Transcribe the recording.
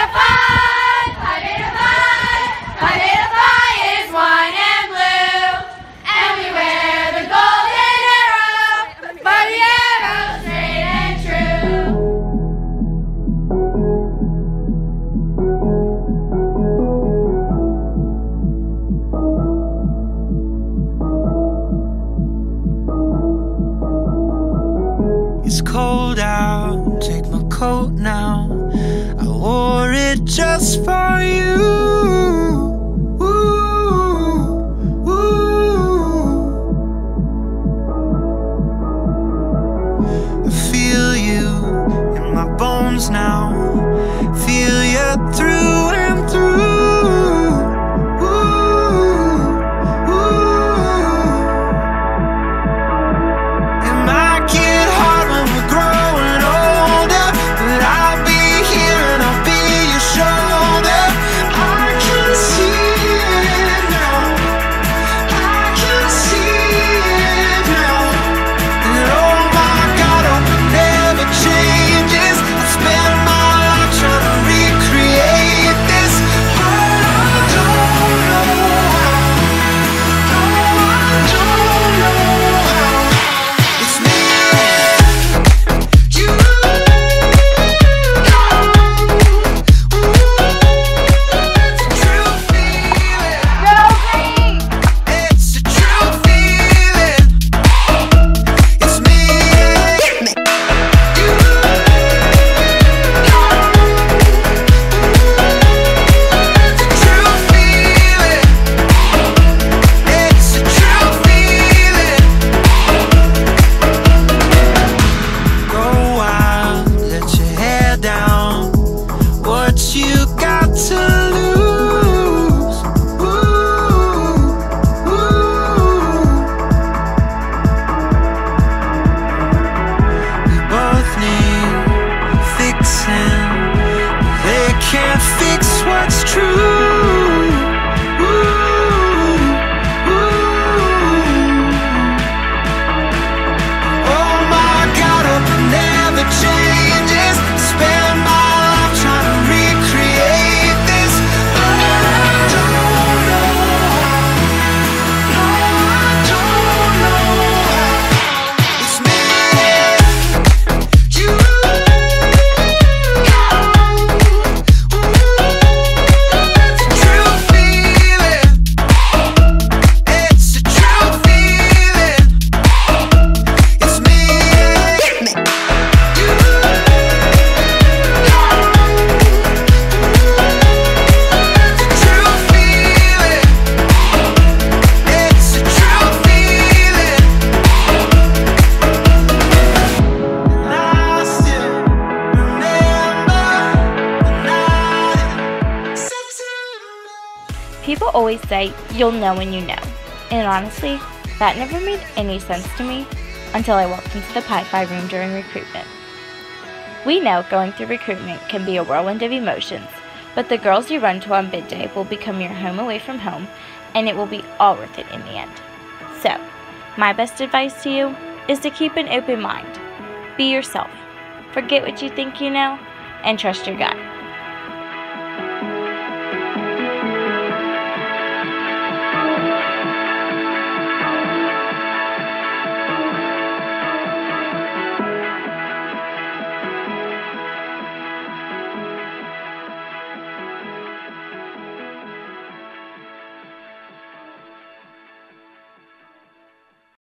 is white and blue, and we wear the golden arrow, for the arrow's straight and true. It's cold out, take my coat now. I wore it just for you. Ooh, ooh. I feel you in my bones now. Feel you through and through. You got to lose. Ooh, ooh. We both need fixing. They can't fix what's true. Ooh, ooh. Oh my God, hope it never changes. Spend my life trying to recreate this. I don't know how. No, I don't know how. It's me, you. It's a true feeling. It's a true feeling. It's me, you. People always say, you'll know when you know. And honestly, that never made any sense to me until I walked into the Pi Phi room during recruitment. We know going through recruitment can be a whirlwind of emotions, but the girls you run to on bid day will become your home away from home, and it will be all worth it in the end. So, my best advice to you is to keep an open mind. Be yourself. Forget what you think you know, and trust your gut.